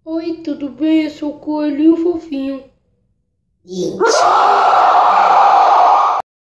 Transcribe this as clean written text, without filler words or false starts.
Oi, tudo bem? Eu sou o coelhinho fofinho. Mentira!